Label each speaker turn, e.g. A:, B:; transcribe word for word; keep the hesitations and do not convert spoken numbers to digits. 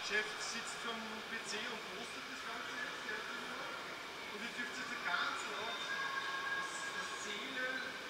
A: Chef sitzt vom P C und postet das Ganze jetzt, der und ich dürfte jetzt ganz laut das, das Seele